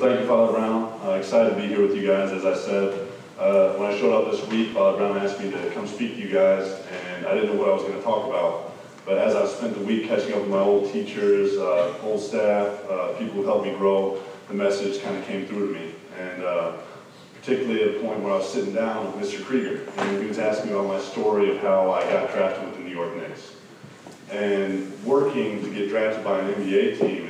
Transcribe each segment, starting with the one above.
thank you, Father Brown. Excited to be here with you guys, as I said. When I showed up this week, Father Brown asked me to come speak to you guys, and I didn't know what I was going to talk about. But as I spent the week catching up with my old teachers, old staff, people who helped me grow, the message kind of came through to me. And particularly at a point where I was sitting down with Mr. Krieger, and he was asking me about my story of how I got drafted with the New York Knicks. And working to get drafted by an NBA team,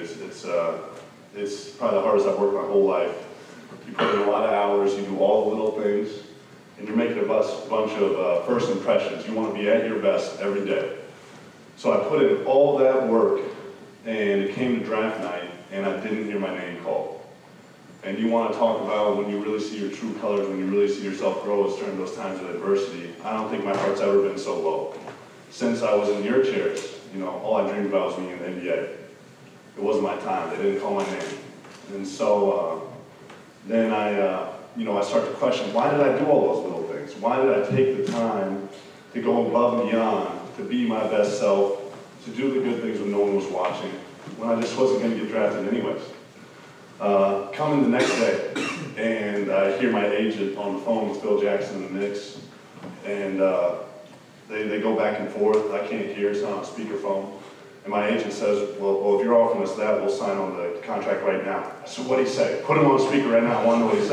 it's probably the hardest I've worked my whole life. You put in a lot of hours, you do all the little things, and you're making a bunch of first impressions. You want to be at your best every day. So I put in all that work, and it came to draft night, and I didn't hear my name called. And you want to talk about when you really see your true colors, when you really see yourself grow during those times of adversity. I don't think my heart's ever been so low. Since I was in your chairs, all I dreamed about was being in the NBA. It wasn't my time. They didn't call my name. And so then I start to question, why did I do all those little things? Why did I take the time to go above and beyond, to be my best self, to do the good things when no one was watching, when I just wasn't going to get drafted anyways? Coming the next day, and I hear my agent on the phone with Phil Jackson and the Knicks, and they go back and forth. I can't hear, it's not on speakerphone. And my agent says, well, if you're offering us that, we'll sign on the contract right now. I said, what'd he say? Put him on speaker right now, I want to know what he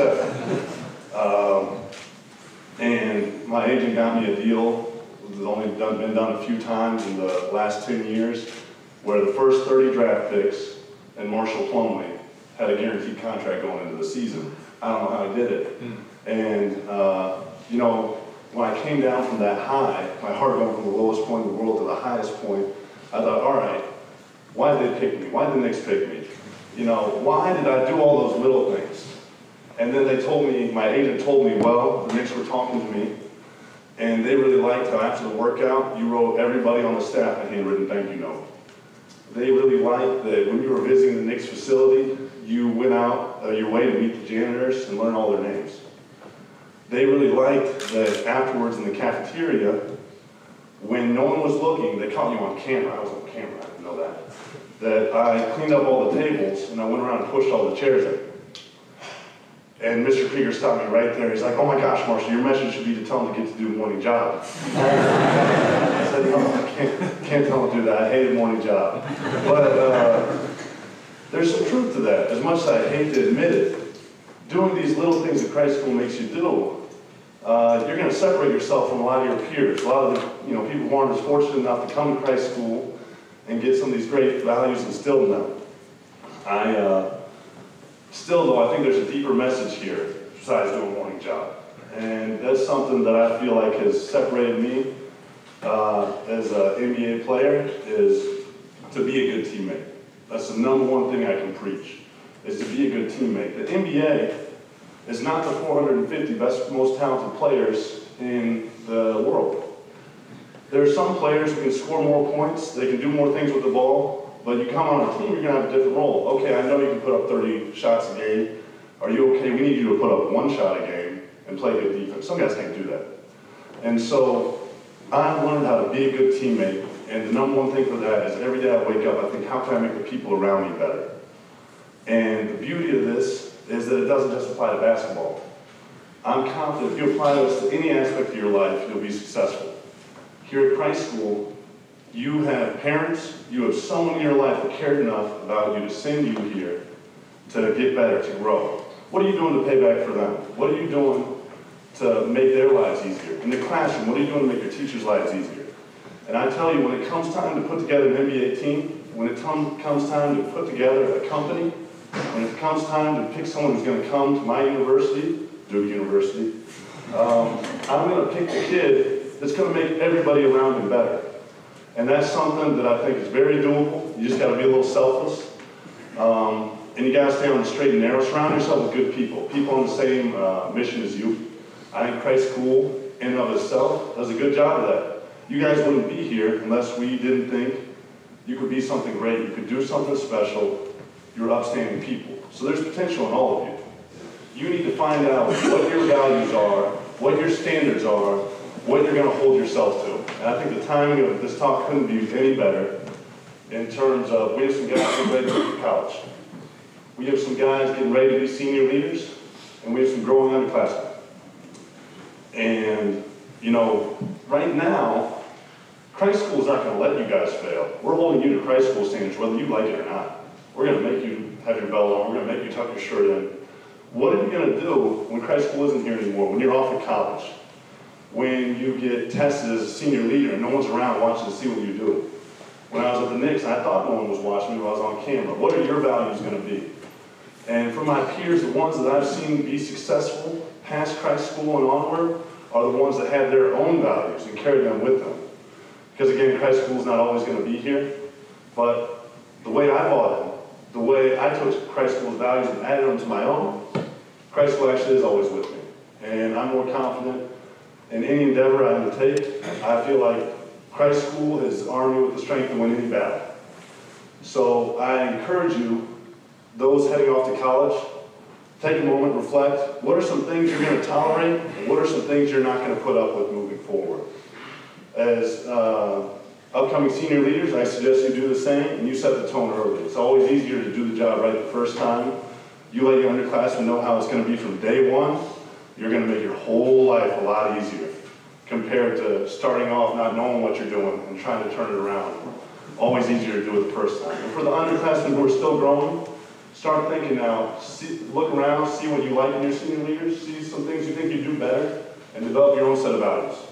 said. And my agent got me a deal. It's only been done a few times in the last 10 years, where the first 30 draft picks and Marshall Plumlee had a guaranteed contract going into the season. I don't know how he did it. And, when I came down from that high, my heart went from the lowest point in the world to the highest point. I thought, all right, why did they pick me? Why did the Knicks pick me? Why did I do all those little things? And then they told me, my agent told me, well, the Knicks were talking to me, and they really liked how after the workout, you wrote everybody on the staff a handwritten thank you note. They really liked that when you were visiting the Knicks facility, you went out your way to meet the janitors and learn all their names. They really liked that afterwards in the cafeteria, when no one was looking, they caught you on camera. I was on camera, I didn't know that. That I cleaned up all the tables and I went around and pushed all the chairs in. And Mr. Krieger stopped me right there. He's like, oh my gosh, Marshall, your message should be to tell them to get to do morning job. I said, no, I can't tell them to do that. I hated morning job. But there's some truth to that. As much as I hate to admit it, doing these little things that Christ School makes you do, you're going to separate yourself from a lot of your peers. A lot of the people who aren't as fortunate enough to come to Christ School and get some of these great values instilled in them. Still though, I think there's a deeper message here besides doing a morning job. And that's something that I feel like has separated me as an NBA player, is to be a good teammate. That's the number one thing I can preach, is to be a good teammate. The NBA is not the 450 best, most talented players in the world. There are some players who can score more points, they can do more things with the ball, but you come on a team, you're going to have a different role. Okay, I know you can put up 30 shots a game. Are you okay? We need you to put up 1 shot a game and play good defense. Some guys can't do that. And so I learned how to be a good teammate, and the number one thing for that is every day I wake up, I think, how can I make the people around me better? And the beauty of this is that it doesn't just apply to basketball. I'm confident if you apply this to any aspect of your life, you'll be successful. Here at Christ School, you have parents, you have someone in your life that cared enough about you to send you here to get better, to grow. What are you doing to pay back for them? What are you doing to make their lives easier? In the classroom, what are you doing to make your teachers' lives easier? And I tell you, when it comes time to put together an NBA team, when it comes time to put together a company, when it comes time to pick someone who's going to come to my university, Duke University, I'm going to pick the kid that's going to make everybody around him better. And that's something that I think is very doable. You just got to be a little selfless. And you got to stay on the straight and narrow. Surround yourself with good people, people on the same mission as you. I think Christ School, in and of itself, does a good job of that. You guys wouldn't be here unless we didn't think you could be something great, you could do something special, you're upstanding people. So there's potential in all of you. You need to find out what your values are, what your standards are, what you're going to hold yourself to. And I think the timing of this talk couldn't be any better in terms of, we have some guys who graduated from college. We have some guys getting ready to be senior leaders, and we have some growing underclassmen. And, you know, right now, Christ School is not going to let you guys fail. We're holding you to Christ School standards, whether you like it or not. We're going to make you have your belt on. We're going to make you tuck your shirt in. What are you going to do when Christ School isn't here anymore, when you're off at college, when you get tested as a senior leader and no one's around watching to see what you do? When I was at the Knicks, I thought no one was watching me when I was on camera. What are your values going to be? And for my peers, the ones that I've seen be successful past Christ School and onward are the ones that have their own values and carry them with them. Because again, Christ School is not always going to be here, but the way I bought in, the way I took Christ School's values and added them to my own, Christ School actually is always with me. And I'm more confident in any endeavor I undertake. I feel like Christ School has armed me with the strength to win any battle. So I encourage you, those heading off to college, take a moment, reflect. What are some things you're going to tolerate, and what are some things you're not going to put up with moving forward? As upcoming senior leaders, I suggest you do the same, and you set the tone early. It's always easier to do the job right the first time. You let your underclassmen know how it's going to be from day one. You're going to make your whole life a lot easier compared to starting off not knowing what you're doing and trying to turn it around. Always easier to do it the first time. And for the underclassmen who are still growing, start thinking now. Look around, see what you like in your senior leaders, see some things you think you do better, and develop your own set of values.